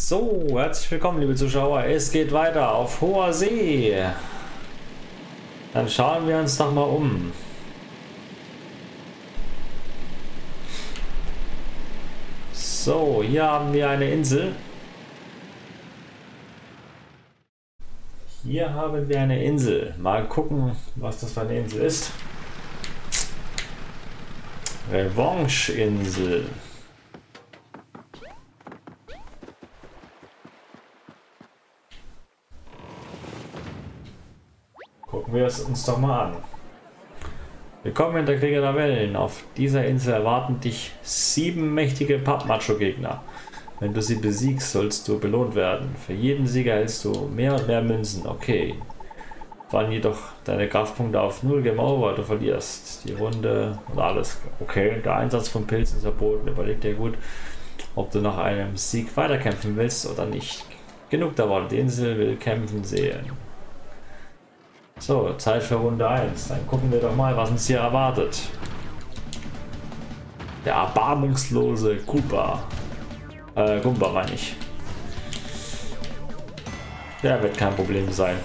So, herzlich willkommen, liebe Zuschauer. Es geht weiter auf hoher See. Dann schauen wir uns doch mal um. So, hier haben wir eine Insel. Hier haben wir eine Insel. Mal gucken, was das für eine Insel ist. Revanche-Insel. Gucken wir es uns doch mal an. Willkommen in der Krieger der Wellen. Auf dieser Insel erwarten dich 7 mächtige Pappmacho-Gegner. Wenn du sie besiegst, sollst du belohnt werden. Für jeden Sieger erhältst du mehr und mehr Münzen. Okay. Fallen jedoch deine Kraftpunkte auf 0, Game Over, du verlierst die Runde und alles. Okay, der Einsatz von Pilzen ist verboten. Überleg dir gut, ob du nach einem Sieg weiterkämpfen willst oder nicht. Genug der Worte, die Insel will kämpfen sehen. So, Zeit für Runde 1. Dann gucken wir doch mal, was uns hier erwartet. Der erbarmungslose Gumba. Gumba meine ich. Der wird kein Problem sein.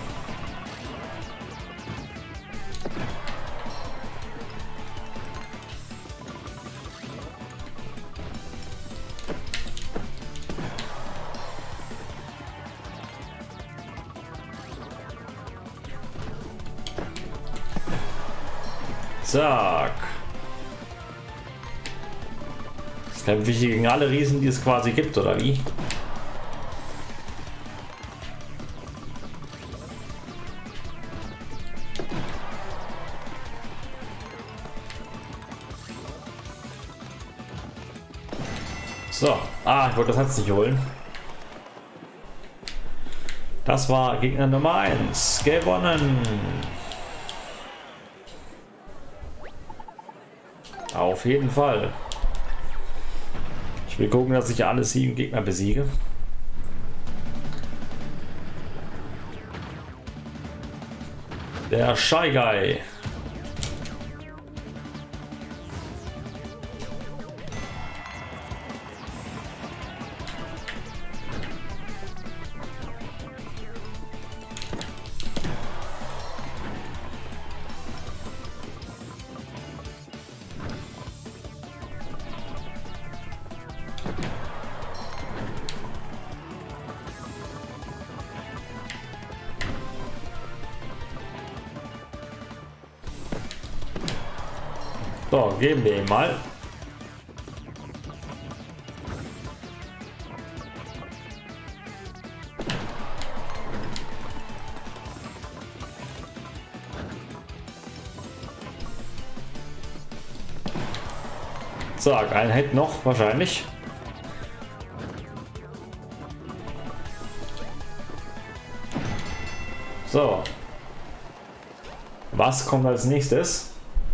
Zack. Das kämpfe ich hier gegen alle Riesen, die es quasi gibt, oder wie? So. Ah, ich wollte das Herz nicht holen. Das war Gegner Nummer 1. Gewonnen. Auf jeden Fall. Ich will gucken, dass ich alle 7 Gegner besiege. Der Shy Guy. So, geben wir ihm mal. Sag, ein Hit noch wahrscheinlich. So. Was kommt als nächstes?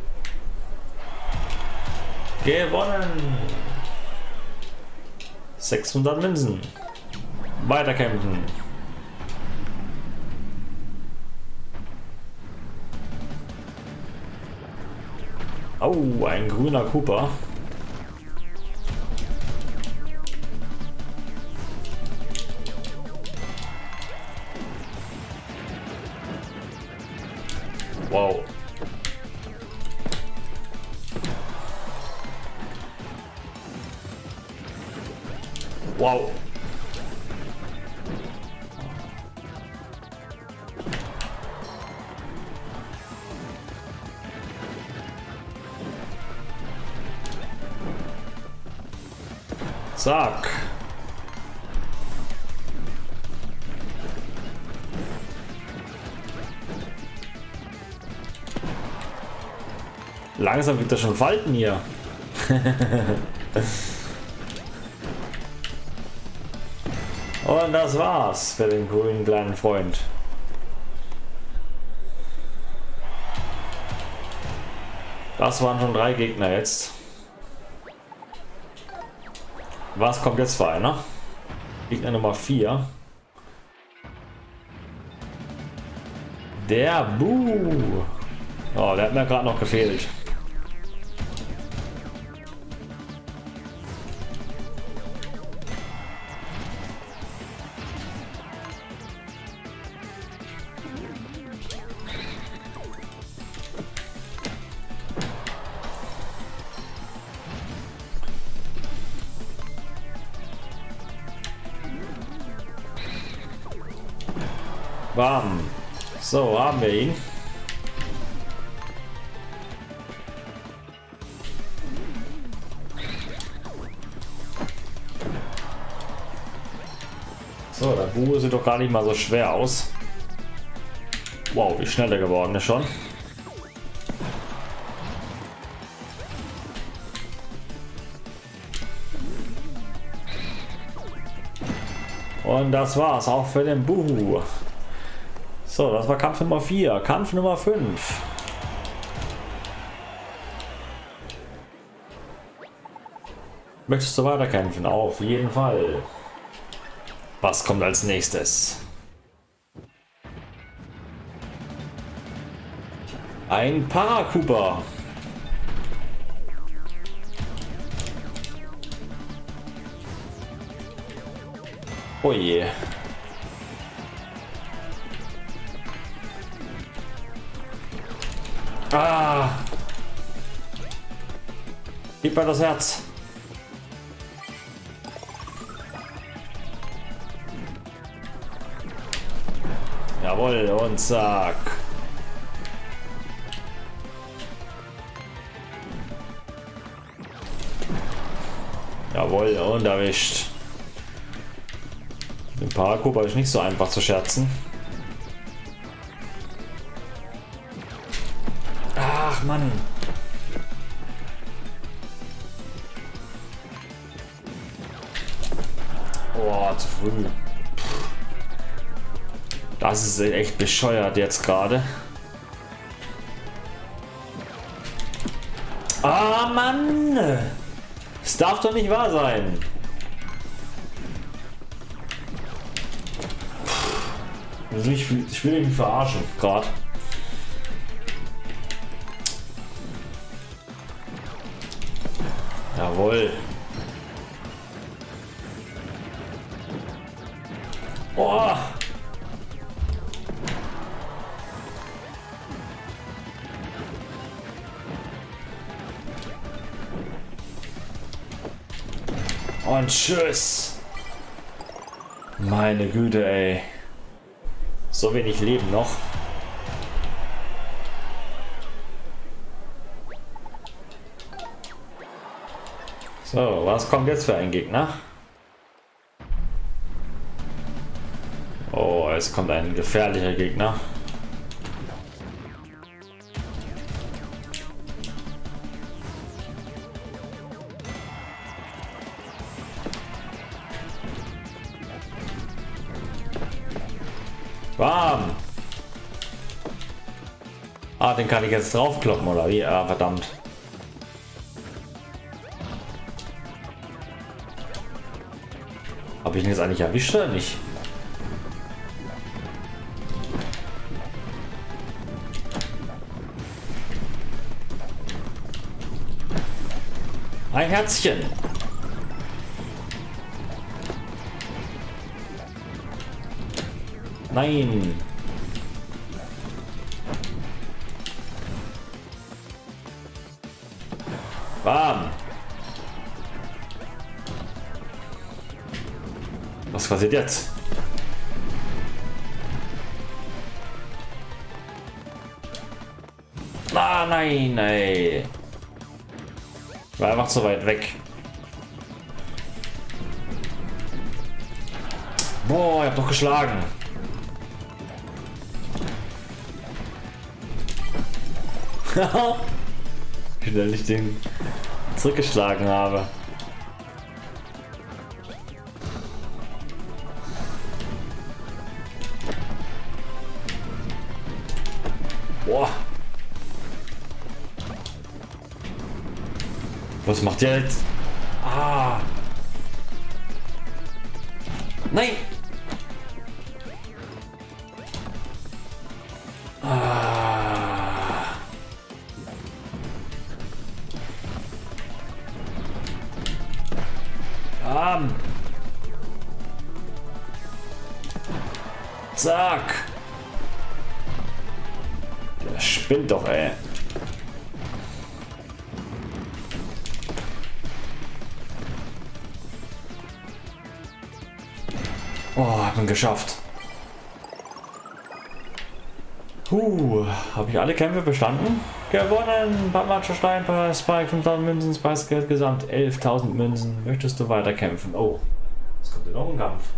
Gewonnen! 600 Münzen. Weiterkämpfen. Oh, ein grüner Cooper. Wow. Wow. Zack. Langsam gibt er schon Falten hier. Und das war's für den grünen kleinen Freund. Das waren schon 3 Gegner jetzt. Was kommt jetzt für einer? Gegner Nummer 4. Der Buh. Oh, der hat mir gerade noch gefehlt. Bam. So, haben wir ihn. So, der Buhu sieht doch gar nicht mal so schwer aus. Wow, wie schnell er geworden ist schon. Und das war's auch für den Buhu. So, das war Kampf Nummer 4. Kampf Nummer 5. Möchtest du weiterkämpfen? Auf jeden Fall. Was kommt als nächstes? Ein Parakuba. Oh je. Ah. Gib mir das Herz. Jawohl, und zack. Jawohl, und erwischt. Den Parakuba ist nicht so einfach zu scherzen. Ach Mann. Oh, zu früh. Das ist echt bescheuert jetzt gerade. Ah Mann! Es darf doch nicht wahr sein. Ich will mich verarschen gerade. Jawohl. Oh. Und tschüss. Meine Güte, ey. So wenig Leben noch. So, was kommt jetzt für ein Gegner? Oh, es kommt ein gefährlicher Gegner. Bam! Ah, den kann ich jetzt draufkloppen, oder wie? Ah, verdammt. Habe ich ihn jetzt eigentlich erwischt oder nicht? Ein Herzchen. Nein. Bam. Was passiert jetzt? Ah, nein, ey. War einfach zu weit weg. Boah, ich hab doch geschlagen. Wie schnell ich den zurückgeschlagen habe. Boah. Was macht der jetzt? Ah. Nein. Ah. Zack. Der spinnt doch, ey. Oh, hab ihn geschafft. Habe ich alle Kämpfe bestanden? Gewonnen! Pappmatscher Stein, Spike 5000 Münzen, Spikes Geld gesamt 11.000 Münzen. Möchtest du weiter kämpfen? Oh, es kommt ja noch ein Kampf.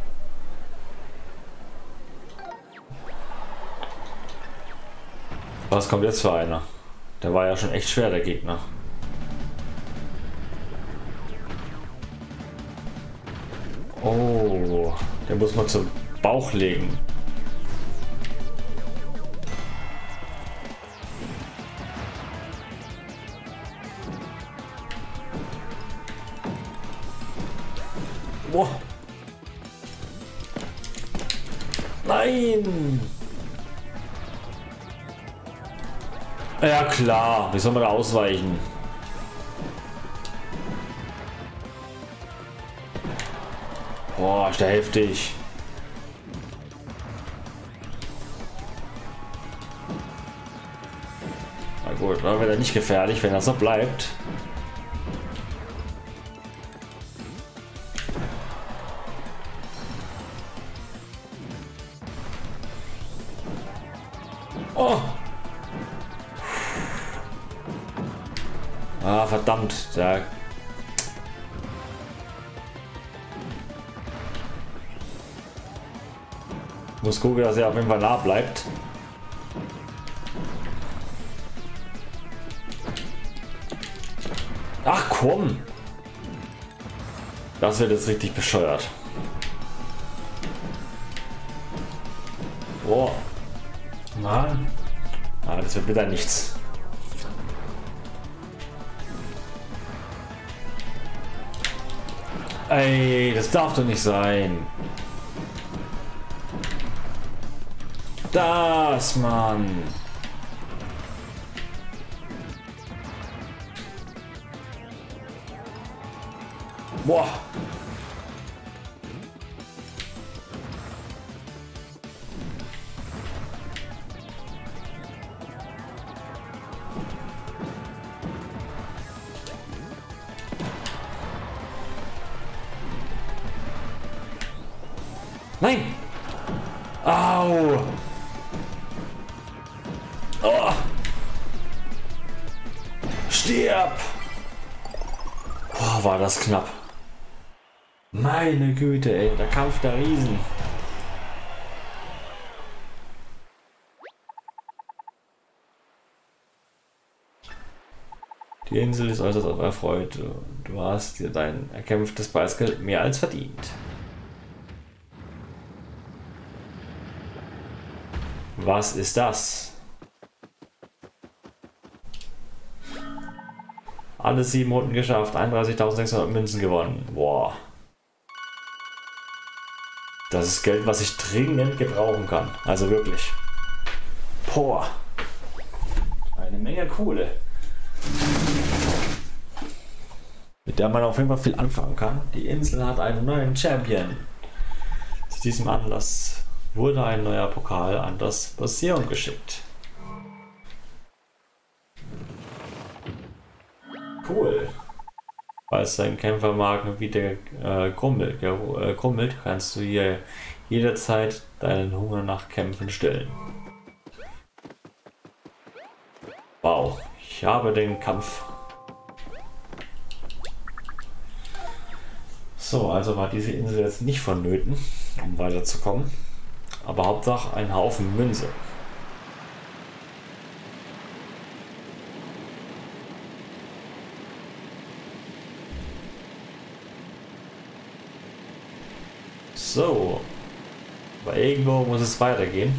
Was kommt jetzt für einer? Der war ja schon echt schwer, der Gegner. Oh, der muss man zum Bauch legen. Boah. Nein! Ja klar, wie soll man da ausweichen? Boah, ist der heftig. Na gut, dann wird er nicht gefährlich, wenn er so bleibt. Oh! Ah, verdammt, der muss gucken, dass er auf jeden Fall nah bleibt. Ach komm! Das wird jetzt richtig bescheuert. Boah. Mann. Ah, das wird wieder nichts. Ey, das darf doch nicht sein. Das, Mann. Boah. Nein. Au. Oh. Stirb. Boah, war das knapp. Meine Güte, ey, der Kampf der Riesen. Die Insel ist äußerst erfreut. Du hast dir dein erkämpftes Preisgeld mehr als verdient. Was ist das? Alle 7 Runden geschafft, 31.600 Münzen gewonnen. Boah. Das ist Geld, was ich dringend gebrauchen kann. Also wirklich. Boah. Eine Menge Kohle. Mit der man auf jeden Fall viel anfangen kann. Die Insel hat einen neuen Champion. Zu diesem Anlass wurde ein neuer Pokal an das Museum geschickt. Cool. Falls dein Kämpfermagen wieder krummelt, kannst du hier jederzeit deinen Hunger nach Kämpfen stillen. Wow, ich habe den Kampf. So, also war diese Insel jetzt nicht vonnöten, um weiterzukommen. Aber Hauptsache ein Haufen Münze. So, aber irgendwo muss es weitergehen.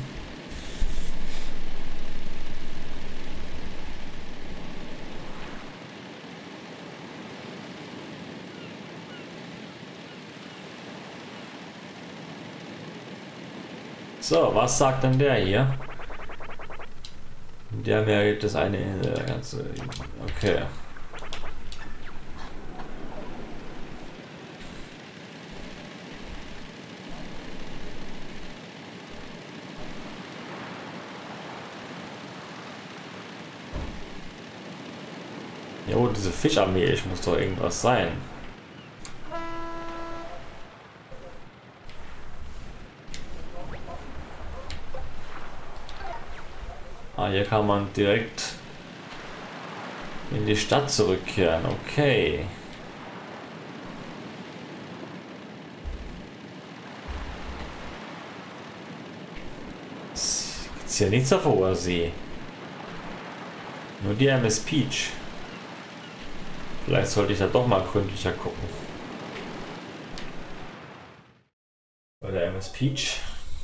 So, was sagt denn der hier? In der Meer gibt es eine ganze. Okay. Jo, diese Fischarmee, ich muss doch irgendwas sein. Ah, hier kann man direkt in die Stadt zurückkehren. Okay. Ist ja nichts auf hoher See. Nur die MS Peach. Vielleicht sollte ich da doch mal gründlicher gucken. Bei der MS Peach.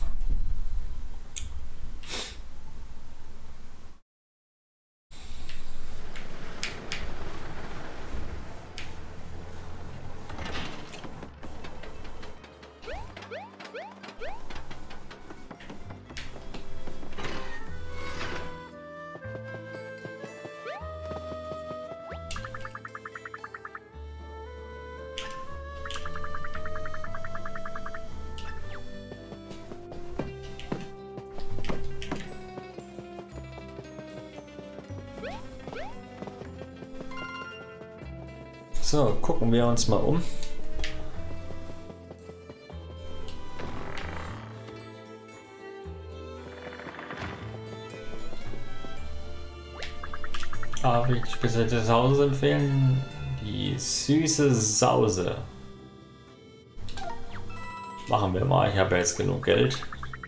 So, gucken wir uns mal um. Aber wie ich speziell das Haus empfehlen, die süße Sause. Machen wir mal, ich habe jetzt genug Geld.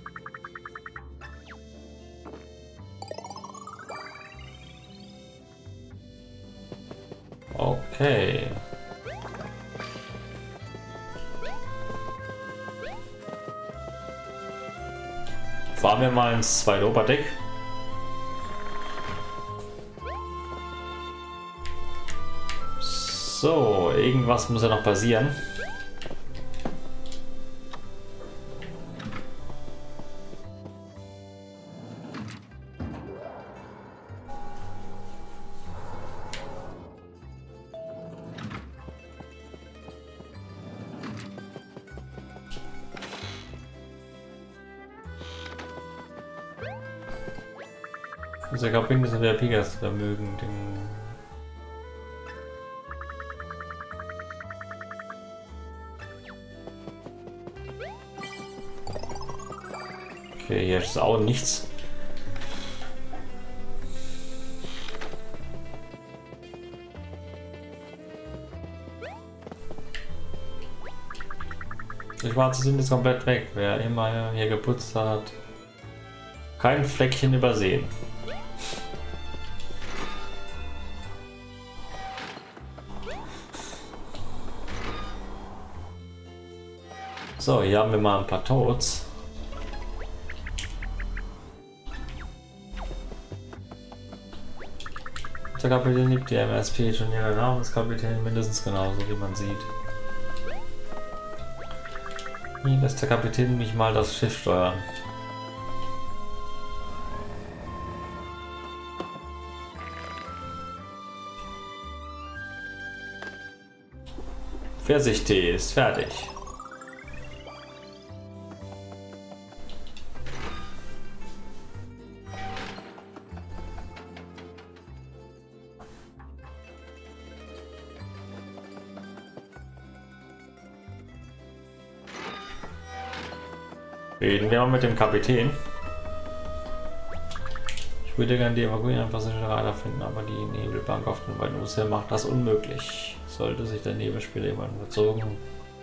Okay. Fahren wir mal ins zweite Oberdeck. So, irgendwas muss ja noch passieren. Also ich glaube, das ist der Pegasus-Vermögen. Okay, hier ist auch nichts. Die Schwarze sind jetzt komplett weg. Wer immer hier geputzt hat, kein Fleckchen übersehen. So, hier haben wir mal ein paar Toads. Der Kapitän liebt die MSP schon ihre Namenskapitän mindestens genauso, wie man sieht. Wie lässt der Kapitän mich mal das Schiff steuern? Pfirsichtee ist fertig. Reden wir mal mit dem Kapitän. Ich würde gerne die evakuierenden Passagiere finden, aber die Nebelbank auf dem Weiten Ozean macht das unmöglich. Sollte sich der Nebelspieler jemand verzogen.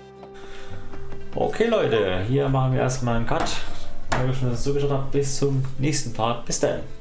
Okay Leute, hier machen wir erstmal einen Cut. Wenn ihr schon das zugeschaut habt, bis zum nächsten Part. Bis dann.